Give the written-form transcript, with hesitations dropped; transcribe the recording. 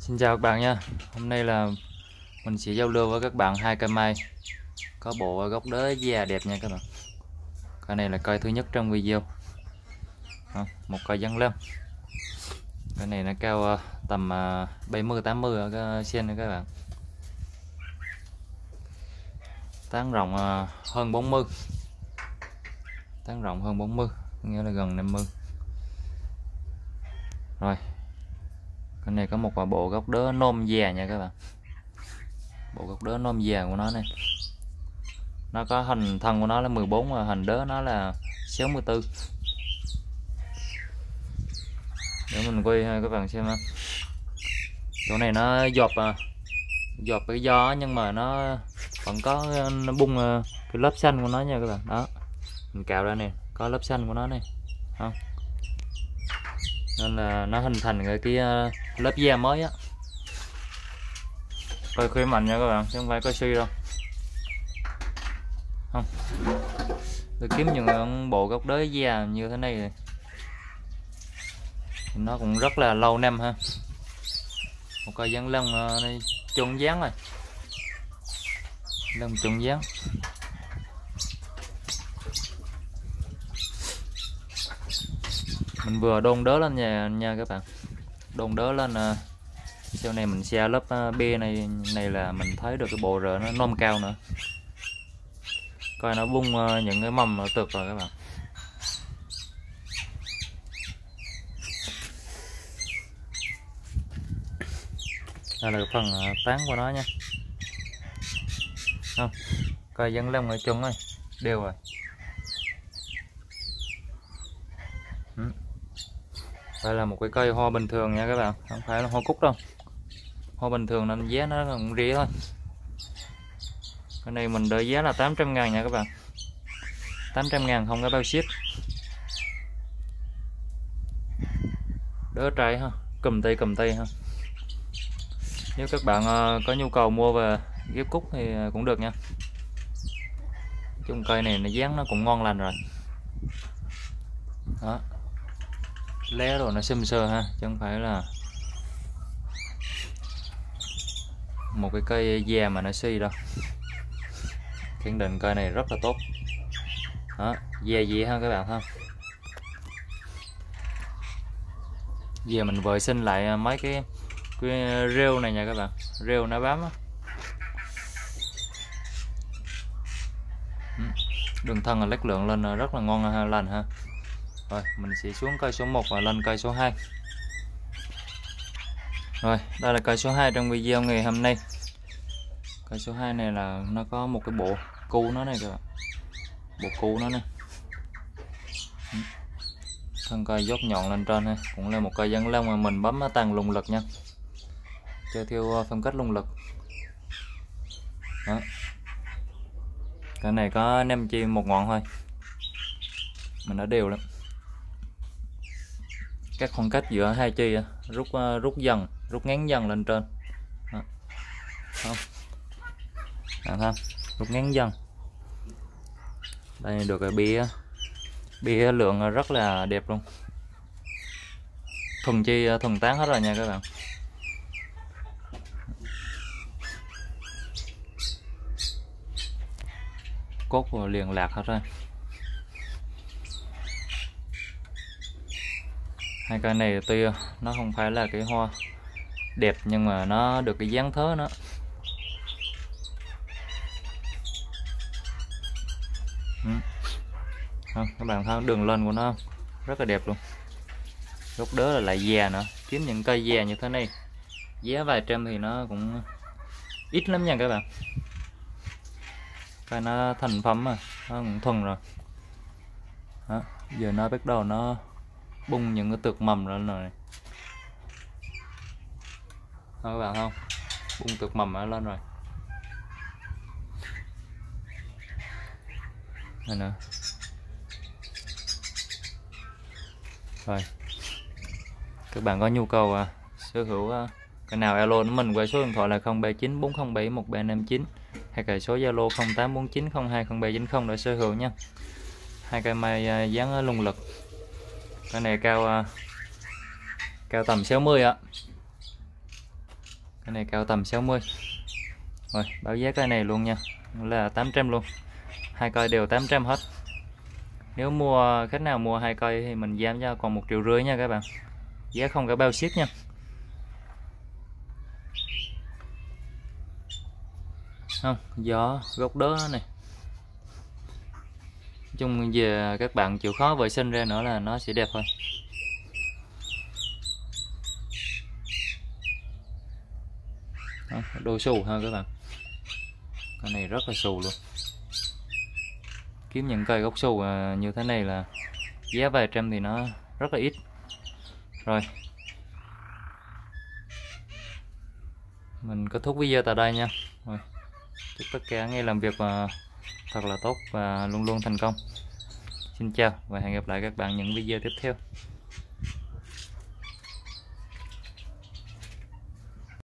Xin chào các bạn nha. Hôm nay là mình sẽ giao lưu với các bạn hai cây mai có bộ gốc đế già đẹp nha các bạn. Cây này là cây thứ nhất trong video. Một cây dáng lem. Cây này nó cao tầm 70-80 cm các bạn. Tán rộng hơn 40. Tán rộng hơn 40, nghĩa là gần 50. Rồi. Cái này có một bộ gốc đế nôm già nha các bạn. Bộ gốc đế nôm già của nó này. Nó có hình thân của nó là 14 và hình đế nó là 64. Để mình quay các bạn xem ha. Chỗ này nó giọt cái gió nhưng mà nó vẫn có nó bung cái lớp xanh của nó nha các bạn. Đó. Mình cạo ra nè, có lớp xanh của nó này. Không? Nên là nó hình thành cái lớp da mới á. Coi khỏe mạnh nha các bạn, chứ không phải coi suy đâu. Không. Tôi kiếm những bộ gốc đế da như thế này thì nó cũng rất là lâu năm ha. Một cây dáng lông này trùng dáng rồi. Lông trùng dáng. Mình vừa đôn đớ lên nha các bạn. Đôn đớ lên sau này mình xe lớp bia này là mình thấy được cái bộ rễ nó nôm cao nữa. Coi nó bung những cái mầm nó tuyệt rồi các bạn. Đây là phần tán của nó nha. Không, coi dáng lông ở chung rồi, đều rồi. Đây là một cái cây hoa bình thường nha các bạn, không phải là hoa cúc đâu. Hoa bình thường nên giá nó cũng rẻ thôi. Cái này mình đợi giá là 800.000 nha các bạn. 800.000 không có bao ship. Đỡ trái ha, cầm tay ha. Nếu các bạn có nhu cầu mua về ghép cúc thì cũng được nha. Chung cây này nó dáng nó cũng ngon lành rồi. Đó. Lé rồi nó xum sơ ha, chứ không phải là một cái cây già mà nó suy đâu. Khẳng định cây này rất là tốt. Đó, già gì ha các bạn ha. Giờ mình vệ sinh lại mấy cái rêu này nha các bạn, rêu nó bám á. Đường thân là lét lượng lên rất là ngon lành ha. Rồi mình sẽ xuống cây số 1 và lên cây số 2. Rồi đây là cây số 2 trong video ngày hôm nay. Cây số 2 này là nó có một cái bộ cu nó này các bạn, bộ cu nó này. Thân cây dốc nhọn lên trên ha, cũng là một cây dáng lông mà mình bấm tăng lùng lực nha, chơi theo phong cách lùng lực. Đó. Cái này có 5 chi một ngọn thôi, mình đã đều lắm. Các khoảng cách giữa hai chi rút ngắn dần lên trên. Đó. Không. Không. Rút ngắn dần. Đây được cái bia lượng rất là đẹp luôn. Thuần tán hết rồi nha các bạn. Cốt và liền lạc hết rồi. Hai cây này tuy nó không phải là cái hoa đẹp nhưng mà nó được cái dáng thớ nữa. Các bạn thấy đường lên của nó rất là đẹp luôn. Gốc đế là lại già nữa, kiếm những cây già như thế này giá vài trăm thì nó cũng ít lắm nha các bạn. Cây nó thành phẩm mà nó cũng thuần rồi. Đó, giờ nó bắt đầu nó bung những cái tược mầm lên rồi. Đó, các bạn không, bung tược mầm lên rồi này nè. Rồi các bạn có nhu cầu sở hữu cái nào alo đến mình qua số điện thoại là 039 407 1359 hay cả số Zalo 0849 020790 để sở hữu nha. Hai cây mai dáng lung lực. Cái này cao tầm 60 ạ. Cái này cao tầm 60. Rồi báo giá cái này luôn nha, là 800 luôn, hai cây đều 800 hết. Nếu mua khách nào mua hai cây thì mình giảm cho còn 1,5 triệu nha các bạn, giá không cả bao ship nha. Không, gió gốc đớ này, nói chung về các bạn chịu khó vệ sinh ra nữa là nó sẽ đẹp thôi. Đó, đôi xù ha các bạn, cái này rất là xù luôn. Kiếm những cây gốc xù như thế này là giá vài trăm thì nó rất là ít. Rồi mình kết thúc video tại đây nha. Rồi, chúc tất cả nghe làm việc thật là tốt và luôn luôn thành công. Xin chào và hẹn gặp lại các bạn những video tiếp theo.